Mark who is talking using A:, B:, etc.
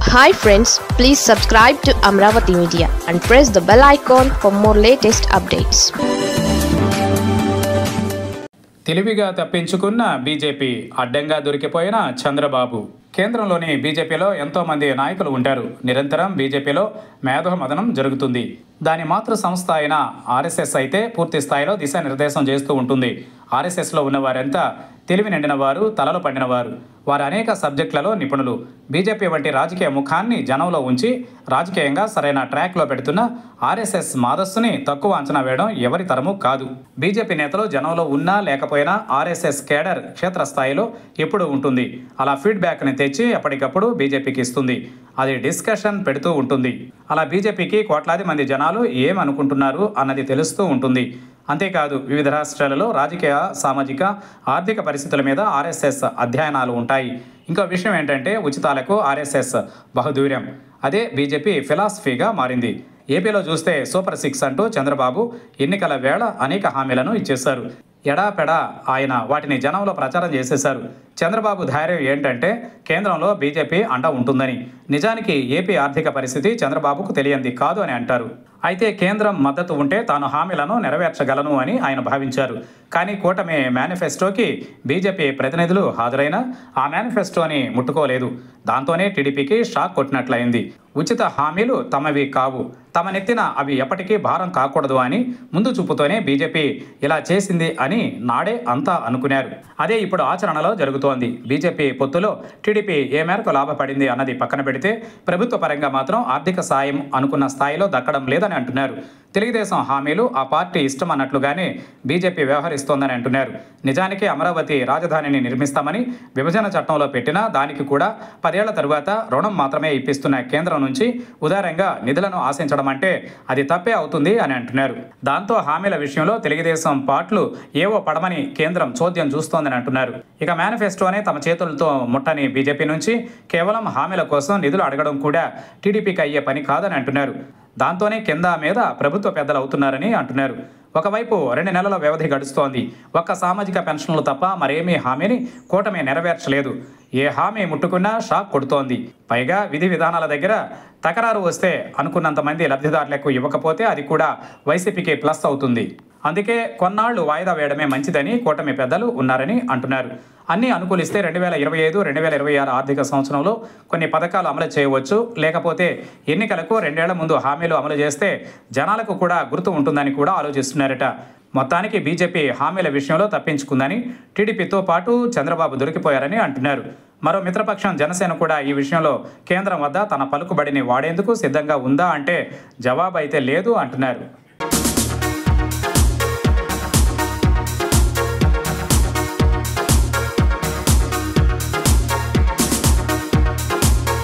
A: Hi friends, please subscribe to Amravati Media and press the bell icon for more latest updates.
B: తెలివిగా తప్పించుకున్న BJP, అడ్డంగా దొరికిపోయిన చంద్రబాబు. కేంద్రంలోని బీజేపీలో ఎంతోమంది నాయకులు ఉంటారు. నిరంతరం బీజేపీలో మేధోమథనం జరుగుతుంది. దాని మాతృ సంస్థ అయిన ఆర్ఎస్ఎస్ అయితే పూర్తి స్థాయిలో దిశానిర్దేశం చేస్తూ ఉంటుంది. ఆర్ఎస్ఎస్లో ఉన్నవారంతా తెలివి నిండిన వారు, తలలు పండిన వారు. వారు అనేక సబ్జెక్టులలో నిపుణులు. బీజేపీ వంటి రాజకీయ ముఖాన్ని జనంలో ఉంచి రాజకీయంగా సరైన ట్రాక్లో పెడుతున్న ఆర్ఎస్ఎస్ మాదస్సుని తక్కువ అంచనా వేయడం ఎవరి తరము కాదు. బీజేపీ నేతలు జనంలో ఉన్నా లేకపోయినా ఆర్ఎస్ఎస్ కేడర్ క్షేత్రస్థాయిలో ఎప్పుడూ ఉంటుంది. అలా ఫీడ్బ్యాక్ని తెచ్చి ఎప్పటికప్పుడు బీజేపీకి ఇస్తుంది. అది డిస్కషన్ పెడుతూ ఉంటుంది. అలా బీజేపీకి కోట్లాది మంది జనాలు ఏమనుకుంటున్నారు అన్నది తెలుస్తూ ఉంటుంది. అంతేకాదు, వివిధ రాష్ట్రాలలో రాజకీయ, సామాజిక, ఆర్థిక పరిస్థితుల మీద ఆర్ఎస్ఎస్ అధ్యయనాలు ఉంటాయి. ఇంకో విషయం ఏంటంటే, ఉచితాలకు ఆర్ఎస్ఎస్ బహుదూరం. అదే బీజేపీ ఫిలాసఫీగా మారింది. ఏపీలో చూస్తే సూపర్ 6 అంటూ చంద్రబాబు ఎన్నికల వేళ అనేక హామీలను ఇచ్చేశారు. ఎడాపెడా ఆయన వాటిని జనంలో ప్రచారం చేసేశారు. చంద్రబాబు ధైర్యం ఏంటంటే, కేంద్రంలో బీజేపీ అండ ఉంటుందని. నిజానికి ఏపీ ఆర్థిక పరిస్థితి చంద్రబాబుకు తెలియంది కాదు అని అంటారు. అయితే కేంద్రం మద్దతు ఉంటే తాను హామీలను నెరవేర్చగలను అని ఆయన భావించారు. కానీ కూటమి మేనిఫెస్టోకి బీజేపీ ప్రతినిధులు హాజరైనా ఆ మేనిఫెస్టోని ముట్టుకోలేదు. దాంతోనే టీడీపీకి షాక్ కొట్టినట్లయింది. ఉచిత హామీలు తమవి కావు, తమ నెత్తిన అవి ఎప్పటికీ భారం కాకూడదు అని ముందు చూపుతోనే బీజేపీ ఇలా చేసింది అని నాడే అంతా అనుకున్నారు. అదే ఇప్పుడు ఆచరణలో జరుగుతోంది. బీజేపీ పొత్తులో టీడీపీ ఏ మేరకు లాభపడింది అన్నది పక్కన పెడితే, ప్రభుత్వ పరంగా మాత్రం ఆర్థిక సాయం అనుకున్న స్థాయిలో దక్కడం లేదని అంటున్నారు. తెలుగుదేశం హామీలు ఆ పార్టీ ఇష్టం అన్నట్లుగానే బీజేపీ వ్యవహరిస్తోందని అంటున్నారు. నిజానికి అమరావతి రాజధానిని నిర్మిస్తామని విభజన చట్టంలో పెట్టినా దానికి కూడా 10 ఏళ్ల తరువాత రుణం మాత్రమే ఇప్పిస్తున్న కేంద్రం నుంచి ఉదారంగా నిధులను ఆశించడం అంటే అది తప్పే అవుతుంది అని అంటున్నారు. దాంతో హామీల విషయంలో తెలుగుదేశం పార్టీలు ఏవో పడమని కేంద్రం చోద్యం చూస్తోందని అంటున్నారు. ఇక మేనిఫెస్టోనే తమ చేతులతో ముట్టని బీజేపీ నుంచి కేవలం హామీల కోసం నిధులు అడగడం కూడా టీడీపీకి అయ్యే పని కాదని అంటున్నారు. దాంతోనే కింద మీద ప్రభుత్వ పెద్దలు అవుతున్నారని అంటున్నారు. ఒకవైపు 2 నెలల వ్యవధి గడుస్తోంది. ఒక్క సామాజిక పెన్షన్లు తప్ప మరేమీ హామీని కూటమి నెరవేర్చలేదు. ఏ హామీ ముట్టుకున్నా షాక్ కొడుతోంది. పైగా విధి విధానాల దగ్గర తకరారు వస్తే అనుకున్నంత మంది లబ్ధిదారులకు ఇవ్వకపోతే అది కూడా వైసీపీకి ప్లస్ అవుతుంది. అందుకే కొన్నాళ్లు వాయిదా వేయడమే మంచిదని కూటమి పెద్దలు ఉన్నారని అంటున్నారు. అన్నీ అనుకూలిస్తే 2025, 2026 ఆర్థిక సంవత్సరంలో కొన్ని పథకాలు అమలు చేయవచ్చు. లేకపోతే ఎన్నికలకు 2 ఏళ్ల ముందు హామీలు అమలు చేస్తే జనాలకు కూడా గుర్తు ఉంటుందని కూడా ఆలోచిస్తున్నారట. మొత్తానికి బీజేపీ హామీల విషయంలో తప్పించుకుందని, టీడీపీతో పాటు చంద్రబాబు దొరికిపోయారని అంటున్నారు. మరో మిత్రపక్షం జనసేన కూడా ఈ విషయంలో కేంద్రం వద్ద తన పలుకుబడిని వాడేందుకు సిద్ధంగా ఉందా అంటే జవాబు అయితే లేదు అంటున్నారు.